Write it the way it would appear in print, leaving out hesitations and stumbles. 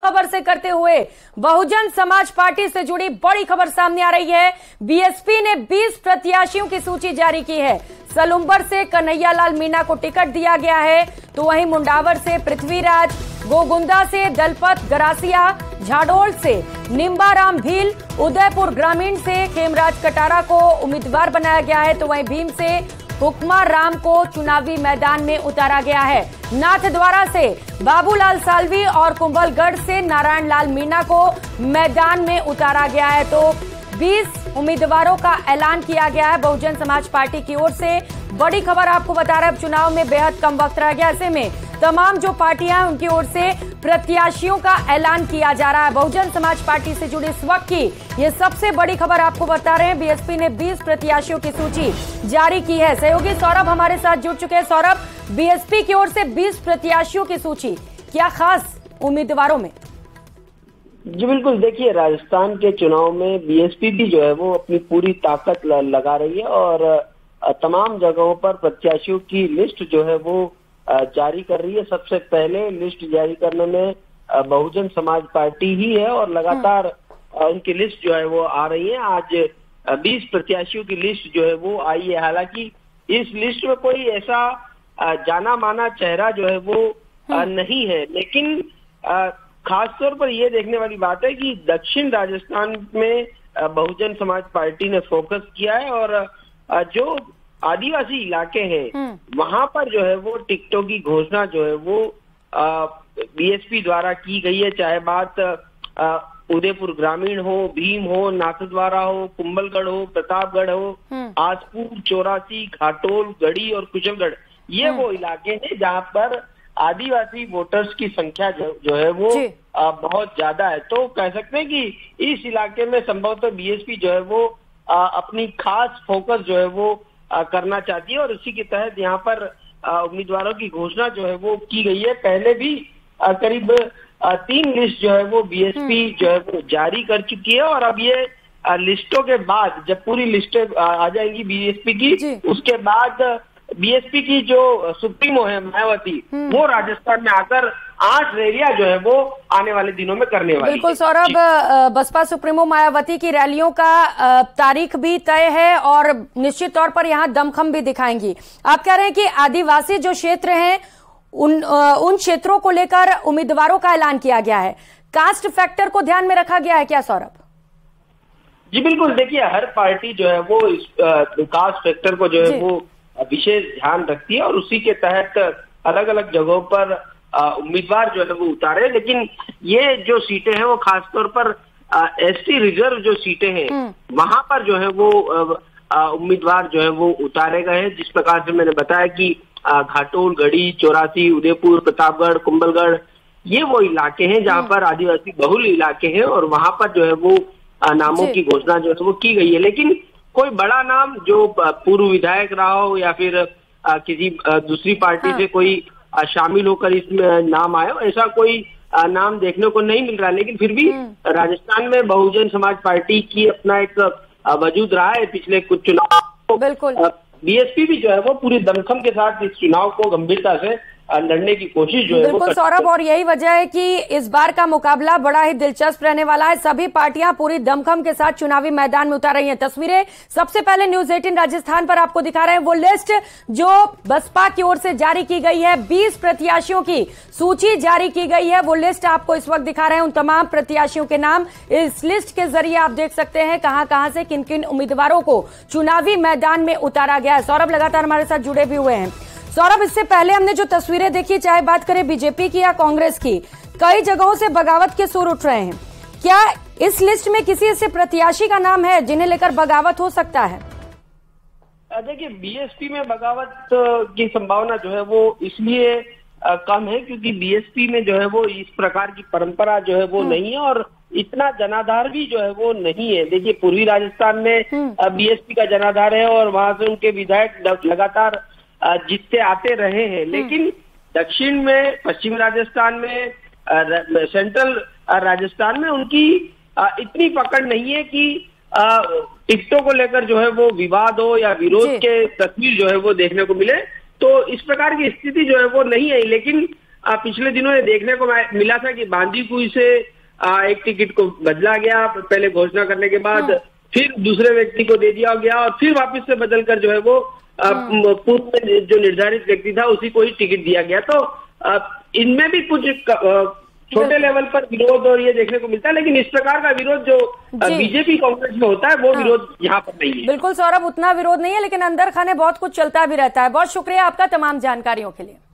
खबर से करते हुए बहुजन समाज पार्टी से जुड़ी बड़ी खबर सामने आ रही है। बीएसपी ने 20 प्रत्याशियों की सूची जारी की है। सलुम्बर से कन्हैयालाल मीणा को टिकट दिया गया है, तो वहीं मुंडावर से पृथ्वीराज, गोगुंदा से दलपत गरासिया, झाडोल से निम्बाराम भील, उदयपुर ग्रामीण से खेमराज कटारा को उम्मीदवार बनाया गया है, तो वहीं भीम से हुक्मा राम को चुनावी मैदान में उतारा गया है। नाथद्वारा से बाबूलाल साल्वी और कुंभलगढ़ से नारायण लाल मीणा को मैदान में उतारा गया है। तो 20 उम्मीदवारों का ऐलान किया गया है बहुजन समाज पार्टी की ओर से। बड़ी खबर आपको बता रहे हैं, अब चुनाव में बेहद कम वक्त रह गया, ऐसे में तमाम जो पार्टियां हैं उनकी ओर से प्रत्याशियों का ऐलान किया जा रहा है। बहुजन समाज पार्टी से जुड़ी इस वक्त की ये सबसे बड़ी खबर आपको बता रहे हैं। बीएसपी ने 20 प्रत्याशियों की सूची जारी की है। सहयोगी सौरभ हमारे साथ जुड़ चुके हैं। सौरभ, बीएसपी की ओर से 20 प्रत्याशियों की सूची, क्या खास उम्मीदवारों में? जी बिल्कुल, देखिए राजस्थान के चुनाव में बीएसपी भी जो है वो अपनी पूरी ताकत लगा रही है और तमाम जगहों पर प्रत्याशियों की लिस्ट जो है वो जारी कर रही है। सबसे पहले लिस्ट जारी करने में बहुजन समाज पार्टी ही है और लगातार उनकी लिस्ट जो है वो आ रही है। आज 20 प्रत्याशियों की लिस्ट जो है वो आई है। हालांकि इस लिस्ट में कोई ऐसा जाना माना चेहरा जो है वो नहीं है, लेकिन खासतौर पर यह देखने वाली बात है कि दक्षिण राजस्थान में बहुजन समाज पार्टी ने फोकस किया है और जो आदिवासी इलाके हैं वहां पर जो है वो टिकटों की घोषणा जो है वो बीएसपी द्वारा की गई है। चाहे बात उदयपुर ग्रामीण हो, भीम हो, नाथद्वारा हो, कुंभलगढ़ हो, प्रतापगढ़ हो, आसपुर, चौरासी, घाटोल, गढ़ी और कुशलगढ़, ये वो इलाके हैं जहां पर आदिवासी वोटर्स की संख्या जो है वो बहुत ज्यादा है। तो कह सकते हैं कि इस इलाके में संभवतः बीएसपी जो है वो अपनी खास फोकस जो है वो करना चाहती है और इसी के तहत यहाँ पर उम्मीदवारों की घोषणा जो है वो की गई है। पहले भी करीब 3 लिस्ट जो है वो बीएसपी जो है वो जारी कर चुकी है और अब ये लिस्टों के बाद जब पूरी लिस्टें आ जाएंगी बीएसपी की, उसके बाद बीएसपी की जो सुप्रीमो है मायावती, वो राजस्थान में आकर 8 रैलियां जो है वो आने वाले दिनों में करने वाली है। बिल्कुल सौरभ, बसपा सुप्रीमो मायावती की रैलियों का तारीख भी तय है और निश्चित तौर पर यहाँ दमखम भी दिखाएंगी। आप कह रहे हैं कि आदिवासी जो क्षेत्र हैं उन क्षेत्रों को लेकर उम्मीदवारों का ऐलान किया गया है। कास्ट फैक्टर को ध्यान में रखा गया है क्या सौरभ? जी बिल्कुल, देखिए हर पार्टी जो है वो इस कास्ट फैक्टर को जो है वो विशेष ध्यान रखती है और उसी के तहत अलग अलग जगहों पर उम्मीदवार जो है वो उतारे। लेकिन ये जो सीटें हैं वो खासतौर पर एसटी रिजर्व जो सीटें हैं वहां पर जो है वो उम्मीदवार जो है वो उतारे गए हैं। जिस प्रकार से मैंने बताया कि घाटोल, गढ़ी, चौरासी, उदयपुर, प्रतापगढ़, कुंभलगढ़, ये वो इलाके हैं जहां पर आदिवासी बहुल इलाके हैं और वहां पर जो है वो नामों की घोषणा जो है वो की गई है। लेकिन कोई बड़ा नाम जो पूर्व विधायक रहा हो या फिर किसी दूसरी पार्टी से कोई शामिल होकर इसमें नाम आए हो, ऐसा कोई नाम देखने को नहीं मिल रहा। लेकिन फिर भी राजस्थान में बहुजन समाज पार्टी की अपना एक वजूद रहा है पिछले कुछ चुनाव। बिल्कुल, बीएसपी भी जो है वो पूरी दमखम के साथ इस चुनाव को गंभीरता से लड़ने की कोशिश जो है बिल्कुल सौरभ, और यही वजह है कि इस बार का मुकाबला बड़ा ही दिलचस्प रहने वाला है। सभी पार्टियां पूरी दमखम के साथ चुनावी मैदान में उतार रही हैं। तस्वीरें सबसे पहले न्यूज 18 राजस्थान पर आपको दिखा रहे हैं। वो लिस्ट जो बसपा की ओर से जारी की गई है, 20 प्रत्याशियों की सूची जारी की गई है, वो लिस्ट आपको इस वक्त दिखा रहे हैं। उन तमाम प्रत्याशियों के नाम इस लिस्ट के जरिए आप देख सकते हैं कहां से किन किन उम्मीदवारों को चुनावी मैदान में उतारा गया है। सौरभ लगातार हमारे साथ जुड़े भी हुए हैं। सौरभ, इससे पहले हमने जो तस्वीरें देखी, चाहे बात करें बीजेपी की या कांग्रेस की, कई जगहों से बगावत के सुर उठ रहे हैं। क्या इस लिस्ट में किसी ऐसे प्रत्याशी का नाम है जिन्हें लेकर बगावत हो सकता है? देखिए, बीएसपी में बगावत की संभावना जो है वो इसलिए कम है क्योंकि बीएसपी में जो है वो इस प्रकार की परंपरा जो है वो नहीं है और इतना जनाधार भी जो है वो नहीं है। देखिए, पूर्वी राजस्थान में बीएसपी का जनाधार है और वहां से उनके विधायक लगातार जीतते आते रहे हैं। लेकिन दक्षिण में, पश्चिम राजस्थान में, सेंट्रल राजस्थान में उनकी इतनी पकड़ नहीं है कि टिकटों को लेकर जो है वो विवाद हो या विरोध के तस्वीर जो है वो देखने को मिले। तो इस प्रकार की स्थिति जो है वो नहीं है। लेकिन पिछले दिनों ये देखने को मिला था कि बांदीकुई से एक टिकट को बदला गया, पहले घोषणा करने के बाद फिर दूसरे व्यक्ति को दे दिया गया और फिर वापस से बदलकर जो है वो पूर्व में जो निर्धारित व्यक्ति था उसी को ही टिकट दिया गया। तो इनमें भी कुछ छोटे लेवल पर विरोध और ये देखने को मिलता है, लेकिन इस प्रकार का विरोध जो बीजेपी कांग्रेस में होता है वो विरोध यहाँ पर नहीं है। बिल्कुल सौरभ, उतना विरोध नहीं है, लेकिन अंदर खाने बहुत कुछ चलता भी रहता है। बहुत शुक्रिया आपका तमाम जानकारियों के लिए।